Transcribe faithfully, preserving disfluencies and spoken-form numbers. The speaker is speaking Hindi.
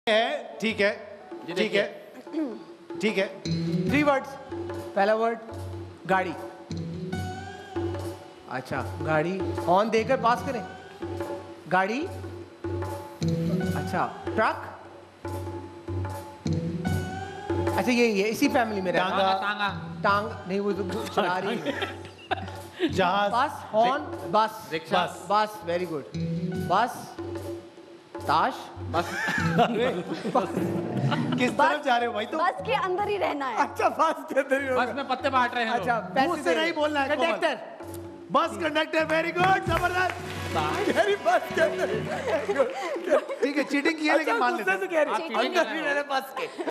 है ठीक है ठीक है ठीक है। Three words. पहला वर्ड गाड़ी। अच्छा गाड़ी, हॉर्न देकर पास करें। गाड़ी। अच्छा ट्रक। अच्छा ये ये इसी फैमिली में रहता है। टांगा टांगा टांग नहीं, वो तो चला रही है। जहाज बस, हॉर्न, बस, रिक्शा। बस, बस, वेरी गुड। बस, ताश, बस किस तरफ जा रहे हो भाई तुम? बस के अंदर ही रहना है। अच्छा बस के अंदर ही होगा। बस में पत्ते बांट रहे हैं अच्छा लोग। मुंह से नहीं बोलना है, Komal. Conductor. Bus conductor, very good, जबरदस्त। मेरी बस के अंदर। ठीक है, चीटिंग की है लेकिन मान लेते हैं। गुस्से से कह रही है, आप cheating अंदर कर भी रहे हो। रहना बस के।